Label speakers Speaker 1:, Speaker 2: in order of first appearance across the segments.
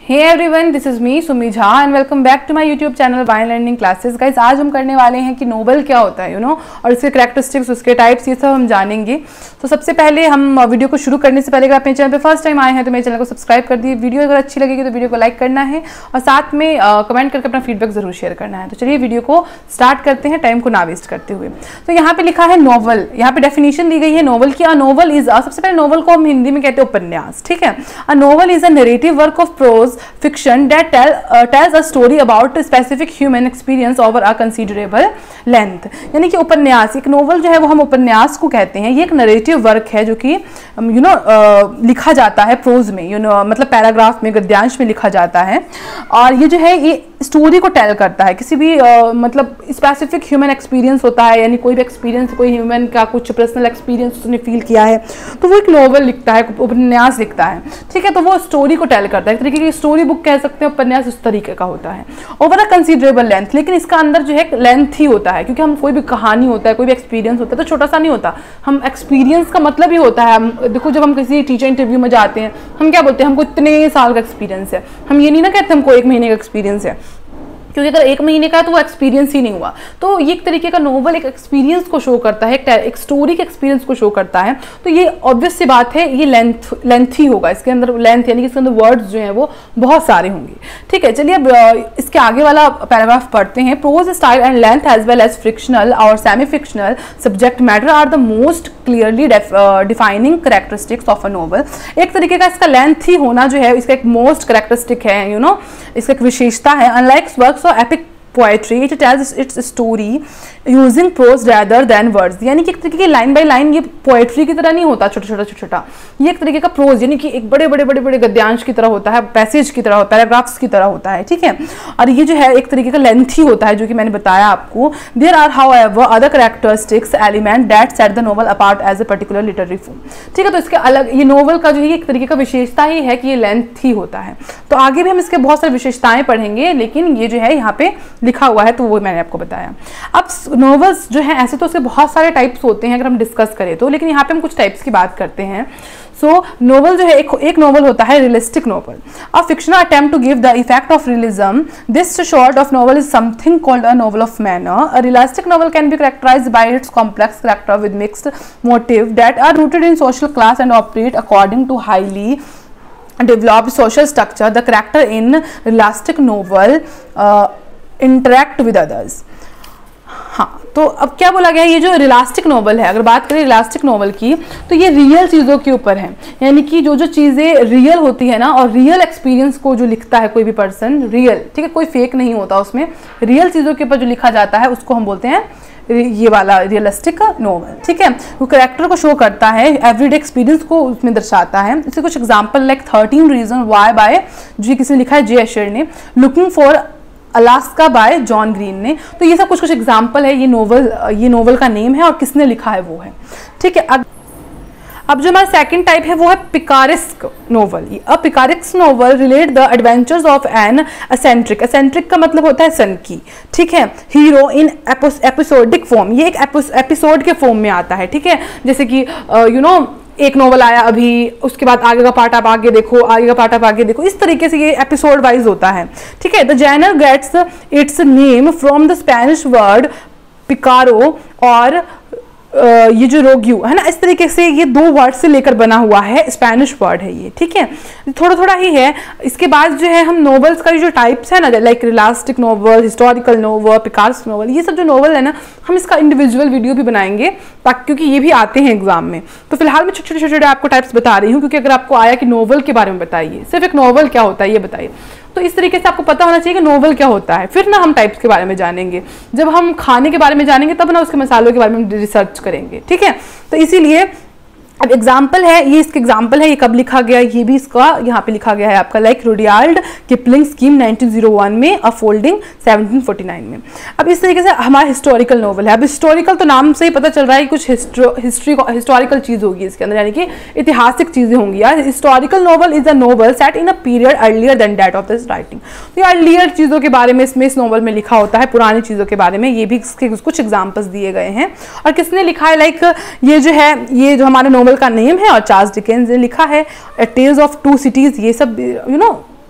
Speaker 1: Hey everyone, this is me Sumi Jha and welcome back to my YouTube channel Vine learning classes. Guys, आज हम करने वाले हैं कि नोवेल क्या होता है और इसके कैरेक्टरिस्टिक्स, उसके टाइप्स, ये सब हम जानेंगे। तो सबसे पहले हम वीडियो को शुरू करने से पहले अगर आप मेरे चैनल पे फर्स्ट टाइम आए हैं तो मेरे चैनल को सब्सक्राइब कर दिए। वीडियो अगर अच्छी लगेगी तो वीडियो को लाइक करना है और साथ में कमेंट करके अपना फीडबैक जरूर शेयर करना है। तो चलिए वीडियो को स्टार्ट करते हैं टाइम को ना वेस्ट करते हुए। तो यहाँ पे लिखा है नोवेल, यहाँ पे डेफिनेशन दी गई है नोवेल की। अ नोवेल इज, सबसे पहले नोवेल को हम हिंदी में कहते हैं उपन्यास, ठीक है। A novel is a narrative work of prose fiction that tells a story about a specific human experience over a considerable length। यानी कि उपन्यास, एक नोवेल जो है वो हम उपन्यास को कहते हैं। ये एक नरेटिव वर्क है जो कि लिखा जाता है प्रोज में, मतलब पैराग्राफ में, गद्यांश में लिखा जाता है। और ये जो है ये स्टोरी को टेल करता है, किसी भी मतलब स्पेसिफिक ह्यूमन एक्सपीरियंस होता है, यानी कोई भी एक्सपीरियंस, कोई ह्यूमन का कुछ पर्सनल एक्सपीरियंस उसने फील किया है तो वो एक नोवेल लिखता है, उपन्यास लिखता है, ठीक है। तो वो स्टोरी को टेल करता है, एक तरीके की स्टोरी बुक कह सकते हैं, उपन्यास उस तरीके का होता है ओवर अ कंसीडरेबल लेंथ। लेकिन इसका अंदर जो है लेंथ ही होता है, क्योंकि हम कोई भी कहानी होता है, कोई भी एक्सपीरियंस होता है तो छोटा सा नहीं होता। हम एक्सपीरियंस का मतलब ही होता है, हम देखो जब हम किसी टीचर इंटरव्यू में जाते हैं हम क्या बोलते हैं, हमको इतने साल का एक्सपीरियंस है। हम ये नहीं ना कहते हमको 1 महीने का एक्सपीरियंस है, क्योंकि अगर 1 महीने का है तो वो एक्सपीरियंस ही नहीं हुआ। तो ये एक तरीके का नोवेल एक एक्सपीरियंस को शो करता है, एक स्टोरी के एक्सपीरियंस को शो करता है। तो ये ऑब्वियस सी बात है, ये लेंथ ही होगा, इसके अंदर लेंथ यानी कि इसके अंदर वर्ड्स जो हैं वो बहुत सारे होंगे, ठीक है। चलिए अब इसके आगे वाला पैराग्राफ पढ़ते हैं। Prose style and length as well as fictional और semi fictional subject matter are the most clearly defining characteristics of a novel. एक तरीके का इसका लेंथ ही होना जो है इसका एक मोस्ट कैरेक्टरिस्टिक है, इसका एक विशेषता है। Unlike works of epic poetry, it tells its story using prose rather than words. यानी कि एक तरीके की लाइन बाय लाइन, ये पोएट्री की तरह नहीं होता छोटा छोटा, ये एक तरीके का प्रोज यानी कि एक बड़े गद्यांश की तरह होता है, पैसेज की तरह, पैराग्राफ्स की तरह होता है, ठीक है। और ये जो है एक तरीके का लेंथ ही होता है, जो कि मैंने बताया आपको। There are however other characteristics element that set the novel apart as a particular literary form, ठीक है। तो इसके अलग ये नोवेल का जो है एक तरीके का विशेषता ही है कि ये लेंथ ही होता है। तो आगे भी हम इसके बहुत सारी विशेषताएं पढ़ेंगे, लेकिन ये जो है यहाँ पे लिखा हुआ है तो वो मैंने आपको बताया। अब नोवेल्स जो है ऐसे तो उसके बहुत सारे टाइप्स होते हैं अगर हम डिस्कस करें तो, लेकिन यहाँ पे हम कुछ टाइप्स की बात करते हैं। नोवेल जो है एक नोवेल होता है realistic novel, a fictional attempt to give the effect of realism. This sort of novel is something called a novel of manner. A realistic novel can be characterised by its complex character with mixed motive that are rooted in social class and operate according to highly developed social structure. The character in realistic novel interact with others. हाँ, तो अब क्या बोला गया, ये जो realistic novel है, अगर बात करें रियलिस्टिक नोवेल की तो ये रियल चीज़ों के ऊपर है, यानी कि जो चीज़ें रियल होती है ना, और रियल एक्सपीरियंस को जो लिखता है कोई भी पर्सन, रियल, ठीक है, कोई फेक नहीं होता उसमें, रियल चीज़ों के ऊपर जो लिखा जाता है उसको हम बोलते हैं ये वाला रियलिस्टिक नोवेल, ठीक है। वो कैरेक्टर को शो करता है, एवरीडे एक्सपीरियंस को उसमें दर्शाता है। इसके कुछ example like 13 reason why by, जो किसी ने लिखा है जे एशर ने, looking for Alaska by John Green ने। तो ये सब कुछ एग्जांपल है, ये नोवेल का नेम है और किसने लिखा है वो है, ठीक है। अब जो हमारा सेकंड टाइप है वो है picaresque novel. A picaresque novel relate the adventures of an eccentric, eccentric का मतलब होता है सनकी, ठीक है, हीरो इन एपिसोडिक फॉर्म। ये एक एपिसोड के फॉर्म में आता है, ठीक है। जैसे कि एक नोवेल आया अभी, उसके बाद आगे का पार्ट आप आगे देखो, आगे का पार्ट आप आगे देखो, इस तरीके से ये एपिसोड वाइज होता है, ठीक है। The genre gets its name from the Spanish word picaro, और ये जो रोग्यू है ना, इस तरीके से ये 2 वर्ड से लेकर बना हुआ है, स्पेनिश वर्ड है ये, ठीक है। थोड़ा ही है। इसके बाद जो है हम नोवेल्स का जो टाइप्स है ना, like realistic novel, historical novel, picaresque novel, ये सब जो नोवेल है ना, हम इसका इंडिविजुअल वीडियो भी बनाएंगे ताकि, क्योंकि ये भी आते हैं एग्जाम में। तो फिलहाल मैं छोटे आपको टाइप्स बता रही हूँ, क्योंकि अगर आपको आया कि नोवेल के बारे में बताइए, सिर्फ एक नोवेल क्या होता है ये बताइए, तो इस तरीके से आपको पता होना चाहिए कि नोवेल क्या होता है। फिर ना हम टाइप्स के बारे में जानेंगे, जब हम खाने के बारे में जानेंगे तब ना उसके मसालों के बारे में रिसर्च करेंगे, ठीक है। तो इसीलिए अब एग्जाम्पल है, ये इसके एग्जाम्पल है, ये कब लिखा गया, ये भी इसका यहाँ पे लिखा गया है आपका, लाइक रुडयार्ड किपलिंग स्कीम 1901 में, अ फोल्डिंग 1749 में। अब इस तरीके से हमारा हिस्टोरिकल नोवेल है। अब हिस्टोरिकल तो नाम से ही पता चल रहा है कुछ हिस्टोरिकल चीज होगी इसके अंदर, यानी कि ऐतिहासिक चीजें होंगी यार। Historical novel is a novel set in a period earlier than that of this writing. तो ये अर्लियर चीजों के बारे में इसमें इस नोवेल में लिखा होता है, पुरानी चीजों के बारे में। ये भी इसके कुछ एग्जाम्पल्स दिए गए हैं। और किसने लिखा है, लाइक ये जो है, ये जो हमारा नोवेल का नेम है और चार्ल्स डिकेंस ने लिखा है। टेल्स ऑफ टू सिटीज, ये सब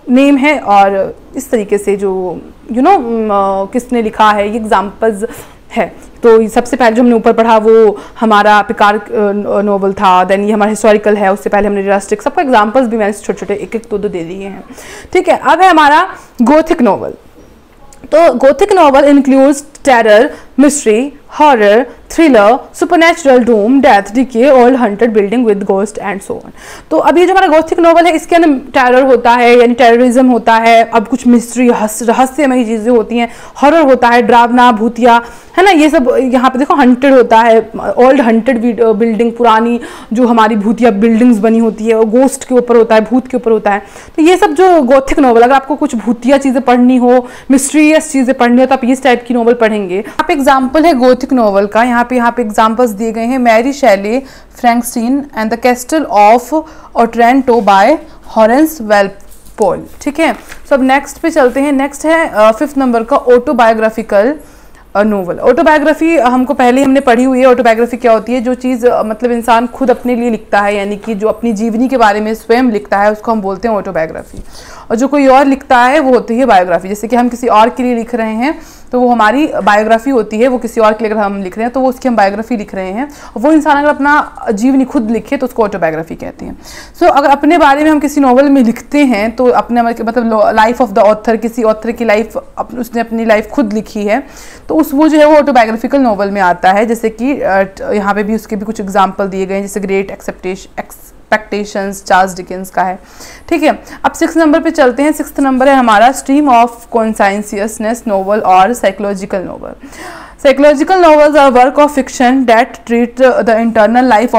Speaker 1: नेम है, और इस तरीके से जो किसने लिखा है, ये एग्जाम्पल्स है। तो सबसे पहले जो हमने ऊपर पढ़ा वो हमारा पिकार नोवेल था, देन ये हमारा हिस्टोरिकल है, उससे पहले हमने रियलिस्टिक, सबका एग्जाम्पल्स भी मैंने छोटे छोटे एक एक दो दे दिए हैं। ठीक है, अब है हमारा गोथिक नोवेल। तो Gothic novel includes terror, mystery, horror, thriller, supernatural, doom, death, decay, old haunted building with ghost and so on. तो अब ये जो हमारा गोथिक नोवेल है, इसके अंदर टेरर होता है, यानी टेररिज्म होता है, अब कुछ मिस्ट्री रहस्यमयी चीज़ें होती हैं, हॉरर होता है, ड्रावना, भूतिया, है ना, ये सब यहाँ पे देखो, हंटेड होता है, ओल्ड हंटेड बिल्डिंग, पुरानी जो हमारी भूतिया बिल्डिंग्स बनी होती है, वो गोस्ट के ऊपर होता है, भूत के ऊपर होता है। तो ये सब जो गोथिक नोवेल, अगर आपको कुछ भूतिया चीज़ें पढ़नी हो, मिस्ट्रियस चीज़ें पढ़नी हो, तो आप इस टाइप की नोवेल पढ़ेंगे। यहाँ पे एग्जाम्पल है गोथिक नोवेल का, यहाँ पे एग्जाम्पल्स दिए गए हैं, Mary Shelley, Frankenstein and the Castle of Otranto by Horace Walpole. ठीक है, तो अब नेक्स्ट पे चलते हैं। नेक्स्ट है 5th नंबर का ऑटोबायोग्राफिकल नोवेल। ऑटोबायोग्राफी हमको पहले हमने पढ़ी हुई है। ऑटोबायोग्राफी क्या होती है? जो चीज़ मतलब इंसान खुद अपने लिए लिखता है, यानी कि जो अपनी जीवनी के बारे में स्वयं लिखता है, उसको हम बोलते हैं ऑटोबायोग्राफी। और जो कोई और लिखता है वो होती है बायोग्राफी। जैसे कि हम किसी और के लिए लिख रहे हैं तो वो हमारी बायोग्राफी होती है, वो किसी और के लिए अगर हम लिख रहे हैं तो वो उसकी हम बायोग्राफी लिख रहे हैं। वो इंसान अगर अपना जीवनी खुद लिखे तो उसको ऑटोबायोग्राफी कहते हैं। सो अगर अपने बारे में हम किसी नॉवल में लिखते हैं तो अपने मतलब लाइफ ऑफ द ऑथर, किसी ऑथर की लाइफ उसने अपनी लाइफ खुद लिखी है तो वो जो है वो ऑटोबायोग्राफिकल नॉवल में आता है। जैसे कि यहाँ पे भी उसके भी कुछ एग्जाम्पल दिए गए हैं, जैसे ग्रेट एक्सपेक्टेशंस चार्ल्स डिकेंस का है। ठीक है, अब 6 नंबर पे चलते हैं। 6th नंबर है हमारा स्ट्रीम ऑफ कॉन्साइंसियसनेस नोवेल और psychological novel. Psychological novels are work of fiction that treat the internal life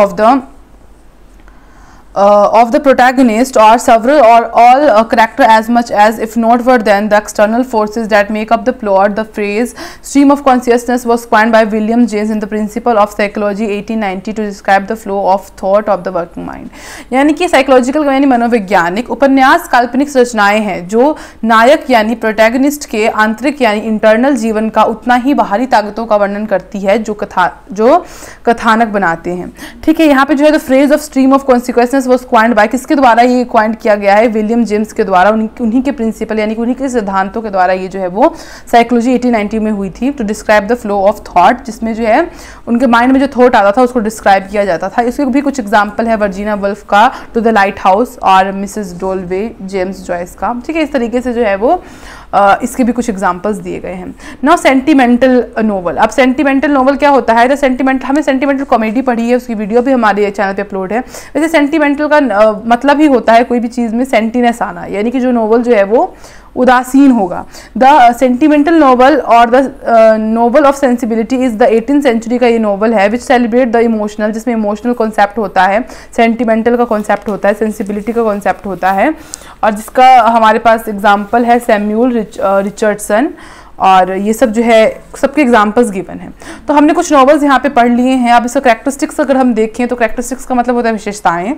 Speaker 1: of the protagonist or several or all character as much as, if not more than, the external forces that make up the plot. The phrase stream of consciousness was coined by William James in the Principle of Psychology 1890 to describe the flow of thought of the working mind। यानी कि psychological यानी मनोवैज्ञानिक उपन्यास काल्पनिक रचनाएं हैं जो नायक यानी प्रोटैगनिस्ट के आंतरिक यानी इंटरनल जीवन का उतना ही बाहरी ताकतों का वर्णन करती है जो कथानक बनाते हैं। ठीक है, यहाँ पे जो है the phrase of stream of consequences was coined by, किसके द्वारा ये क्वाइंड किया गया है? विलियम जेम्स के द्वारा। उन्हीं के प्रिंसिपल यानी कि उन्हीं के सिद्धांतों के द्वारा ये जो है वो साइकोलॉजी 1890 में हुई थी, to describe the flow of thought, जिसमें जो है उनके माइंड में जो थॉट आता था उसको डिस्क्राइब किया जाता था। इसके भी कुछ एग्जाम्पल है वर्जीनिया वुल्फ का टू द लाइट हाउस और मिसेस डोलवे जेम्स जॉयस का। ठीक है, इस तरीके से जो है वो इसके भी कुछ एग्जाम्पल्स दिए गए हैं। Now sentimental novel. अब सेंटिमेंटल नोवेल क्या होता है? हमने सेंटिमेंटल कॉमेडी पढ़ी है, उसकी वीडियो भी हमारे चैनल पे अपलोड है। वैसे सेंटिमेंटल का मतलब ही होता है कोई भी चीज़ में सेंटीनेस आना, यानी कि जो नोवेल जो है वो उदासीन होगा। द सेंटिमेंटल नोवेल और the novel of sensibility is the 18th century का ये नोवेल है विच सेलिब्रेट द इमोशनल, जिसमें इमोशनल कॉन्सेप्ट होता है, सेंटिमेंटल का कॉन्सेप्ट होता है, सेंसिबिलिटी का कॉन्सेप्ट होता है। और जिसका हमारे पास एग्जाम्पल है सैम्यूल रिचर्डसन, और ये सब जो है सबके एग्जाम्पल्स गिवन हैं। तो हमने कुछ नॉवेल्स यहाँ पे पढ़ लिए हैं। अब इसका करैक्टरिस्टिक्स अगर हम देखें तो करैक्टरिस्टिक्स का मतलब होता है विशेषताएं।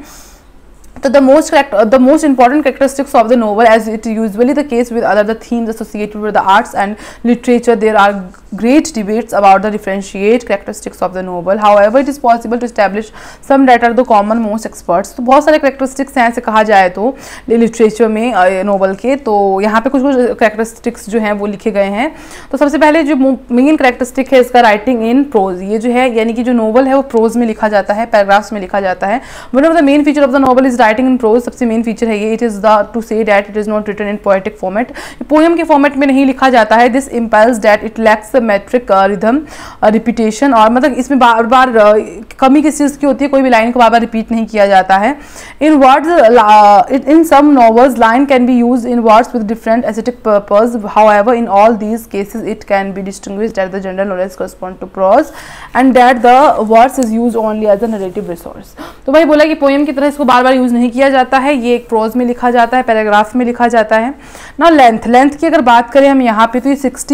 Speaker 1: So the most important characteristics of the novel, as it is usually the case with other the themes associated with the arts and literature, there are great debates about the differentiate characteristics of the novel. However, it is possible to establish some that are the common most experts. तो बहुत सारे characteristics हैं ऐसे कहा जाए तो literature में novel के। तो यहाँ पे कुछ characteristics जो हैं वो लिखे गए हैं। तो सबसे पहले जो मेन characteristic है इसका राइटिंग इन प्रोज। ये जो है यानी कि जो नोवेल है वो प्रोज में लिखा जाता है, पैराग्राफ्स में लिखा जाता है। One of the main feature of the novel is writing in prose. सबसे मेन फीचर है ये। It is the to say that it is not written in poetic format. Poem के फॉर्मेट में नहीं लिखा जाता है। This impulse that it lacks metric rhythm repetition, और मतलब इसमें बार बार कमी किस चीज़ की होती है? कोई भी लाइन को बार बार रिपीट नहीं किया जाता है। In words in some novels line can be use in words with different aesthetic purpose. However in all these cases it can be distinguished that the general knowledge correspond to prose and that the words is use only as a narrative resource. तो भाई बोला कि poem की तरह इसको बार बार use नहीं किया जाता है, ये एक प्रोज में लिखा जाता है, पैराग्राफ में लिखा जाता है ना। लेंथ की अगर बात करें हम यहाँ पे तो ये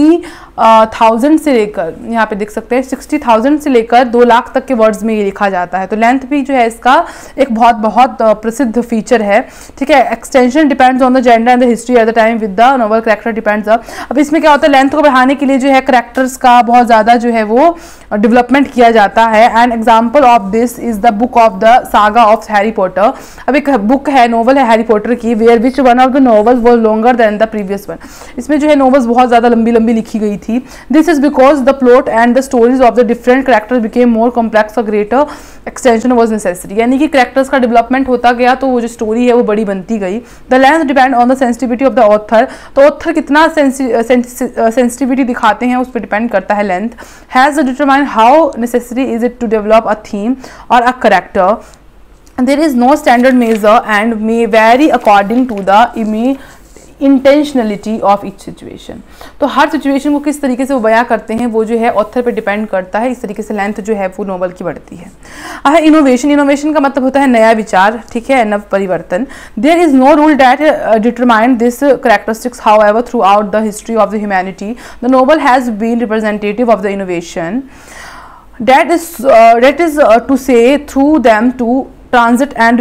Speaker 1: 60,000 से लेकर, यहाँ पे देख सकते हैं 60,000 से लेकर 2 लाख तक के वर्ड्स में ये लिखा जाता है। तो लेंथ भी जो है इसका एक बहुत प्रसिद्ध फीचर है। ठीक है, extension depends on the gender and the history at the time with the novel character depends. अब इसमें क्या होता है? लेंथ को बढ़ाने के लिए जो है कैरेक्टर्स का बहुत ज़्यादा जो है वो डेवलपमेंट किया जाता है। And example of this is the book of the saga of Harry Potter. अब अब एक बुक है, नोवेल है हैरी पॉटर की, where which one of the novels was longer than the previous one. इसमें जो है नॉवेल्स बहुत ज़्यादा लंबी लंबी लिखी गई थी। This is because the plot and the stories of the different characters became more complex, a greater extension was necessary. यानी कि कैरेक्टर्स का डेवलपमेंट होता गया तो वो जो स्टोरी है वो बड़ी बनती गई। The length depend on the sensitivity of the author, तो ऑथर कितना सेंसिटिविटी दिखाते हैं उस पर डिपेंड करता है length. Has determine how necessary is it to develop a theme और a character. There is no standard measure and may vary according to the intentionality of each situation। तो हर situation को किस तरीके से वो बयां करते हैं वो जो है ऑथर पे डिपेंड करता है। इस तरीके से लेंथ जो है वो नॉवल की बढ़ती है। इनोवेशन, इनोवेशन का मतलब होता है नया विचार, ठीक है, नव परिवर्तन। There is no rule that determine this characteristics, however throughout the history of the humanity the novel has been representative of the innovation that is to say through them to transit and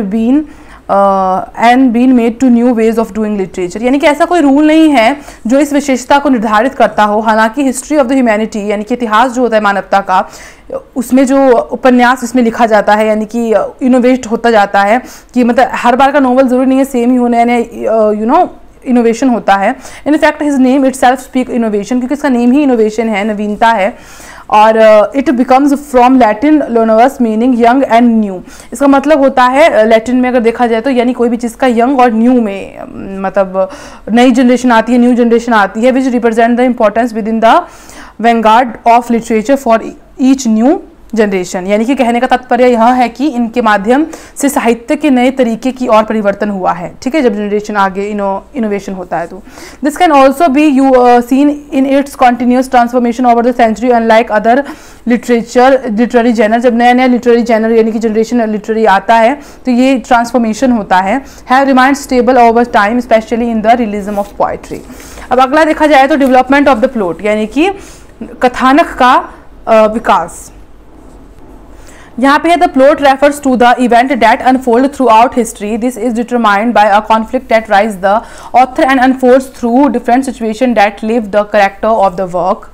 Speaker 1: been made to new ways of doing literature। यानी कि ऐसा कोई rule नहीं है जो इस विशेषता को निर्धारित करता हो। हालांकि हिस्ट्री ऑफ द ह्यूमैनिटी यानी कि इतिहास जो होता है मानवता का, उसमें जो उपन्यास इसमें लिखा जाता है यानी कि इनोवेट होता जाता है कि मतलब हर बार का नॉवल जरूरी नहीं है सेम ही होने, यानी इनोवेशन होता है। In fact his name itself speak innovation, क्योंकि इसका नेम ही इनोवेशन है, नवीनता है। और इट बिकम्स फ्रॉम लैटिन लोनोवस मीनिंग यंग एंड न्यू। इसका मतलब होता है लैटिन में अगर देखा जाए तो यानी कोई भी चीज़ का यंग और न्यू में मतलब नई जनरेशन आती है, न्यू जनरेशन आती है, which represent the importance within the vanguard of literature for each new generation. यानी कि कहने का तात्पर्य यह है कि इनके माध्यम से साहित्य के नए तरीके की और परिवर्तन हुआ है, ठीक है, जब जनरेशन आगे इनोवेशन होता है तो। This can also be seen in its continuous transformation over the century unlike other literary genre. जब नया नया लिटरेरी जनर यानी कि जनरेशन लिटरेरी आता है तो ये ट्रांसफॉर्मेशन होता है। Have remind stable over time specially in the realism of poetry. अब अगला देखा जाए तो डेवलपमेंट ऑफ द प्लॉट यानी कि कथानक का विकास। यहाँ पे है the plot refers to the event that unfold throughout history. This is determined by a conflict that rise the author and unfolds through different situation that live the character of the work.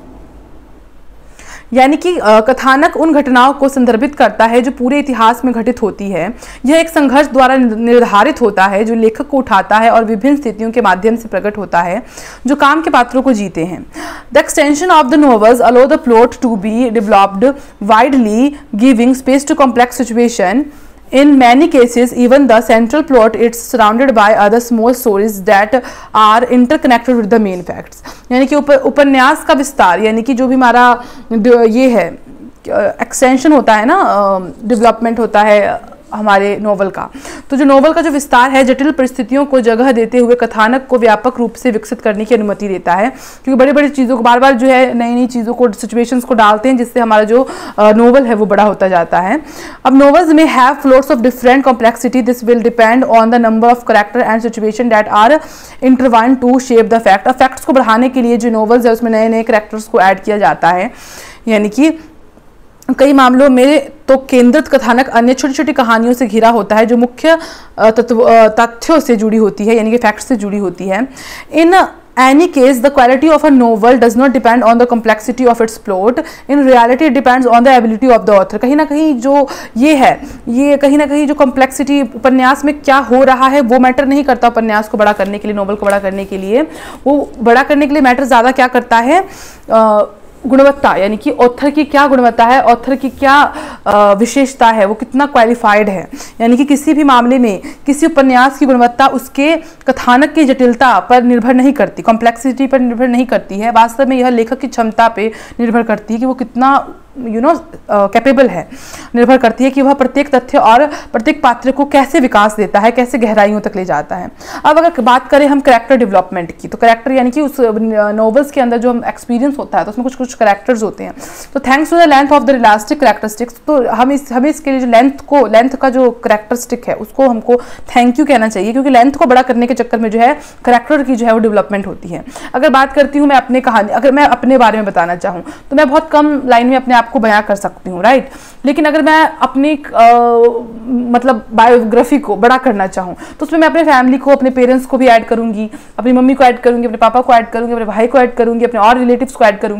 Speaker 1: यानी कि कथानक उन घटनाओं को संदर्भित करता है जो पूरे इतिहास में घटित होती है। यह एक संघर्ष द्वारा निर्धारित होता है जो लेखक को उठाता है और विभिन्न स्थितियों के माध्यम से प्रकट होता है जो काम के पात्रों को जीते हैं। The extension of the novels allow the plot to be developed widely giving space to complex situation. In many cases, even the central plot is surrounded by other small stories that are interconnected with the main facts। यानी कि उपन्यास का विस्तार यानी कि जो भी हमारा ये है एक्सटेंशन होता है ना, डेवलपमेंट होता है हमारे नोवेल का, तो जो नोवेल का जो विस्तार है जटिल परिस्थितियों को जगह देते हुए कथानक को व्यापक रूप से विकसित करने की अनुमति देता है। क्योंकि बड़ी बड़ी चीज़ों को बार बार जो है नई नई चीज़ों को सिचुएशंस को डालते हैं जिससे हमारा जो नोवेल है वो बड़ा होता जाता है। अब नोवेल्स में have floats of different complexity. This will depend on the number of character and situation that are intertwine to shape the fact. अब फैक्ट्स को बढ़ाने के लिए जो नोवेल्स है उसमें नए नए करेक्टर्स को ऐड किया जाता है। यानी कि कई मामलों में तो केंद्रित कथानक अन्य छोटी छोटी कहानियों से घिरा होता है जो मुख्य तथ्यों से जुड़ी होती है यानी कि फैक्ट्स से जुड़ी होती है। इन any case the quality of a novel does not depend on the complexity of its plot. In reality it depends on the ability of the author। कहीं ना कहीं जो ये है ये कहीं ना कहीं जो कॉम्प्लेक्सिटी उपन्यास में क्या हो रहा है वो मैटर नहीं करता। उपन्यास को बड़ा करने के लिए, नोवेल को बड़ा करने के लिए, वो बड़ा करने के लिए मैटर ज़्यादा क्या करता है, गुणवत्ता, यानी कि ऑथर की क्या गुणवत्ता है, ऑथर की क्या विशेषता है, वो कितना क्वालिफाइड है। यानी कि किसी भी मामले में किसी उपन्यास की गुणवत्ता उसके कथानक की जटिलता पर निर्भर नहीं करती, कॉम्प्लेक्सिटी पर निर्भर नहीं करती है। वास्तव में यह लेखक की क्षमता पे निर्भर करती है कि वो कितना कैपेबल है, निर्भर करती है कि वह प्रत्येक तथ्य और प्रत्येक पात्र को कैसे विकास देता है, कैसे गहराइयों तक ले जाता है। अब अगर बात करें हम कैरेक्टर डेवलपमेंट की, तो कैरेक्टर यानी कि उस नॉवेल्स के अंदर जो हम एक्सपीरियंस होता है तो उसमें कुछ कुछ कैरेक्टर्स होते हैं। तो thanks to the length of the elastic characteristics, तो हमें इसके लिए जो लेंथ का जो कैरेक्टरिस्टिक है उसको हमको थैंक यू कहना चाहिए, क्योंकि लेंथ को बड़ा करने के चक्कर में जो है कैरेक्टर की जो है वो डेवलपमेंट होती है। अगर बात करती हूँ मैं अपने कहानी, अगर मैं अपने बारे में बताना चाहूँ तो मैं बहुत कम लाइन में अपने आपको बयां कर सकती हूँ, राइट। लेकिन अगर मैं अपनी मतलब बायोग्राफी को बड़ा करना चाहूँ तो उसमें मैं अपने फैमिली को, अपने पेरेंट्स को भी ऐड करूँगी, अपनी मम्मी को ऐड करूँगी, अपने पापा को ऐड करूँगी, अपने भाई को ऐड करूँगी, अपने और रिलेटिव्स को ऐड करूँगी।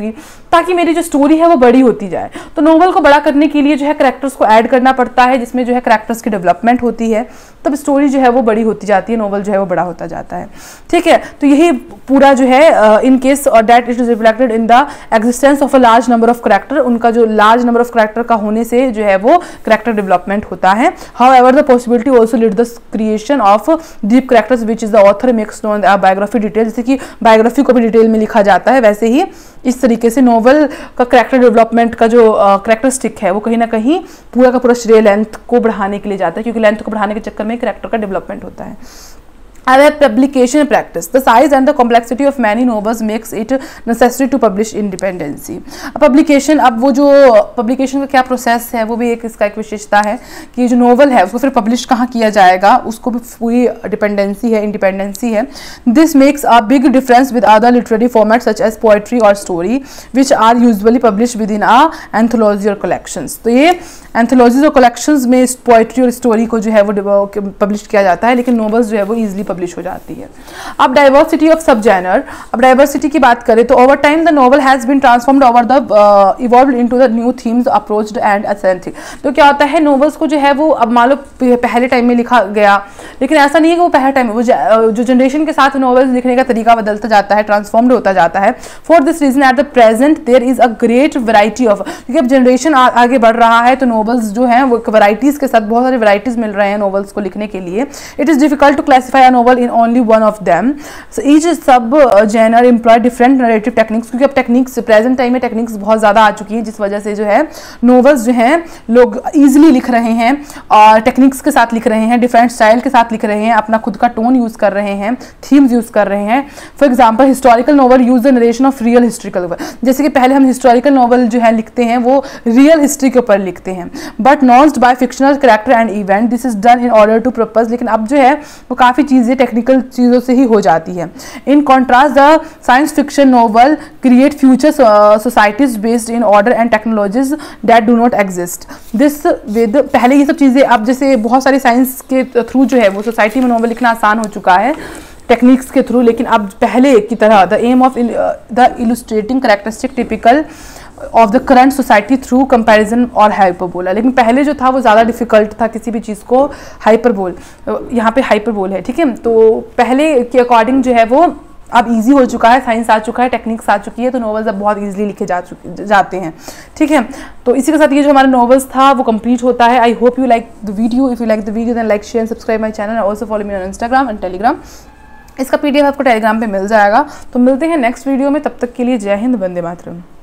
Speaker 1: ताकि मेरी जो स्टोरी है वो बड़ी होती जाए। तो नोवेल को बड़ा करने के लिए जो है करैक्टर्स को ऐड करना पड़ता है, जिसमें जो है करैक्टर्स की डेवलपमेंट होती है, तब स्टोरी जो है वो बड़ी होती जाती है, नोवेल जो है वो बड़ा होता जाता है। ठीक है, तो यही पूरा जो है in case that it is reflected in the existence of a large number of character, उनका जो लार्ज नंबर ऑफ करैक्टर का होने से जो है वो करैक्टर डेवलपमेंट होता है। However the possibility also lead the creation of deep characters which is the author makes known biography detail, जैसे कि बायोग्राफी को भी डिटेल में लिखा जाता है, वैसे ही इस तरीके से नोवेल का करैक्टर डेवलपमेंट का जो करैक्टरिस्टिक है वो कहीं ना कहीं पूरा का पूरा श्रेय लेंथ को बढ़ाने के लिए जाता है, क्योंकि लेंथ को बढ़ाने के चक्कर में करैक्टर का डेवलपमेंट होता है। Other publication practice, the size and the complexity of many novels makes it necessary to publish independently. Publication, अब वो जो publication का क्या प्रोसेस है वो भी एक इसका एक विशेषता है कि जो नोवेल है उसको फिर पब्लिश कहाँ किया जाएगा, उसको भी पूरी डिपेंडेंसी है, इंडिपेंडेंसी है। This makes a big difference with other literary formats such as poetry or story, which are usually published within a anthology or collections. तो ये एंथोलॉजीज और कलेक्शंस में पोइट्री और स्टोरी को जो है वो पब्लिश किया जाता है, लेकिन नोवेल्स जो है वो इजीली पब्लिश हो जाती है। अब डाइवर्सिटी ऑफ सब जैनर, अब डाइवर्सिटी की बात करें तो over time the novel has been transformed over the evolved into the new themes approached and aesthetic. तो क्या होता है, नोवेल्स को जो है वो अब मान लो पहले टाइम में लिखा गया, लेकिन ऐसा नहीं है कि वो पहले टाइम में, वो जो जनरेशन के साथ नोवेल्स लिखने का तरीका बदलता जाता है, ट्रांसफॉर्म्ड होता जाता है। For this reason at the present there is a great variety of, क्योंकि अब जनरेशन आगे बढ़ रहा है तो नोवेल्स जो हैं वो वैराइटीज के साथ बहुत सारी वैराइटीज मिल रहे हैं नोवेल्स को लिखने के लिए। It is difficult to classify a novel in only one of them, so each sub genre employ different narrative techniques, क्योंकि अब टेक्निक्स प्रेजेंट टाइम में टेक्निक्स बहुत ज़्यादा आ चुकी हैं, जिस वजह से जो है नोवेल्स जो हैं लोग ईजिली लिख रहे हैं और टेक्निक्स के साथ लिख रहे हैं, डिफरेंट स्टाइल के साथ लिख रहे हैं, अपना खुद का टोन यूज़ कर रहे हैं, थीम्स यूज़ कर रहे हैं। For example historical novel use the narration of real historical, जैसे कि पहले हम हिस्टोरिकल नोवेल जो है लिखते हैं वो रियल हिस्ट्री के ऊपर लिखते हैं, but nuanced by fictional character and event, this is done in order to purpose. लेकिन अब जो है वो काफ़ी चीज़ें टेक्निकल चीज़ों से ही हो जाती है। In contrast the science fiction novel create future societies based in order and technologies that do not exist. This with पहले ये सब चीज़ें, अब जैसे बहुत सारी साइंस के थ्रू जो है वो सोसाइटी में नोवेल लिखना आसान हो चुका है टेक्निक्स के थ्रू, लेकिन अब पहले की तरह the aim of the illustrating characteristic typical of the current society through comparison और हाइपरबोल, लेकिन पहले जो था वो ज़्यादा डिफिकल्ट था किसी भी चीज़ को हाइपरबोल, यहाँ पे हाइपरबोल है। ठीक है, तो पहले के अकॉर्डिंग जो है वो अब इजी हो चुका है, साइंस आ चुका है, टेक्निक्स आ चुकी है, तो नॉवेल्स अब बहुत इजीली लिखे जाते हैं। ठीक है, तो इसी के साथ ये जो हमारा नॉवेल्स था वो कंप्लीट होता है। I hope you like the video. If you like the video then like share and subscribe my channel, also follow me on Instagram and Telegram. इसका PDF आपको टेलीग्राम पे मिल जाएगा। तो मिलते हैं नेक्स्ट वीडियो में, तब तक के लिए जय हिंद, वंदे मातरम।